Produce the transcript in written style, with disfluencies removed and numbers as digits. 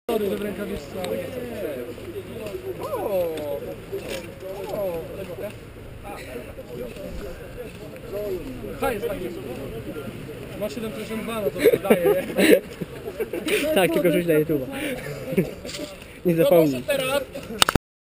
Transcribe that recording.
Sorry, że w rękawiczce, ale nie chcę. Hajs, fajnie. Ma 7,62, no to daje, nie? Tak, tylko rzuć na YouTube'a. Nie zapomnij. Teraz